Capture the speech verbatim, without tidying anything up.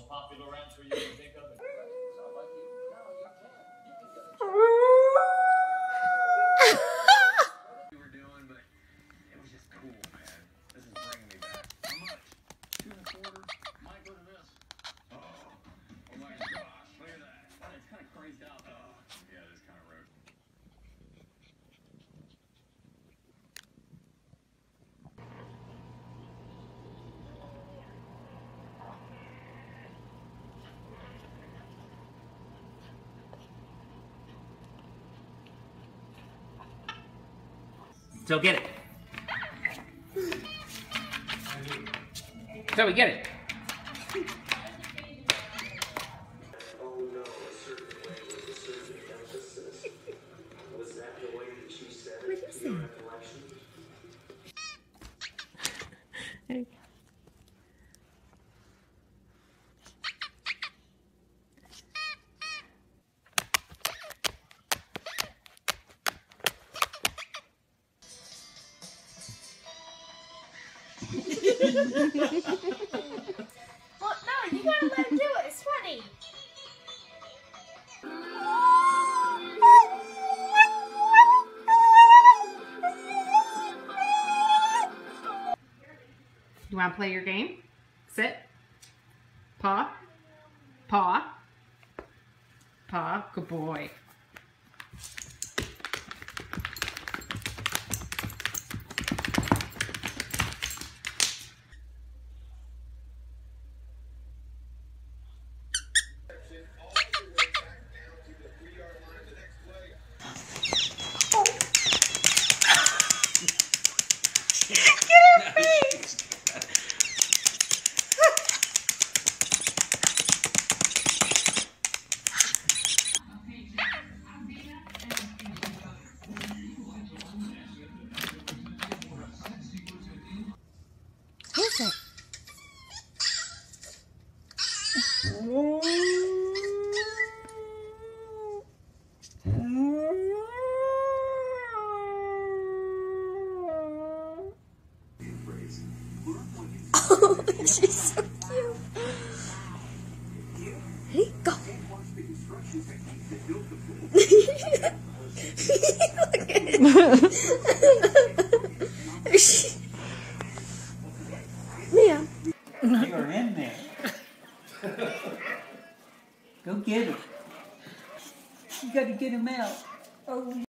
most popular answer you can think of? We were doing, but it was just cool, man. This is bringing me back. How much? Two and a quarter. Might go to this. Oh, oh my gosh! Look at that. Oh, it's kind of crazed out. Oh, yeah, it is kind of rude. So get it. So we get it. Oh no, a certain way with a certain emphasis. Was that the way that she said it? What is To your that? recollection? There you go. Well, no, you gotta let him do it. It's funny. You want to play your game? Sit. Paw. Paw. Paw. Good boy. Who's it? Oh, she's so cute. Hey, go. Look at it.